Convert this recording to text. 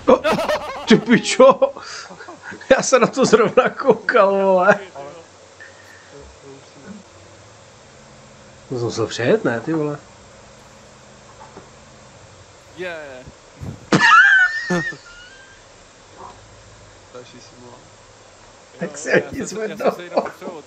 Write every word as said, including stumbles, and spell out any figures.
No, ty pičo! Já se na to zrovna koukal, vole. To jsem musel přejet, ne, ty vole? Je. Další simulace. Tak se nic vedlo.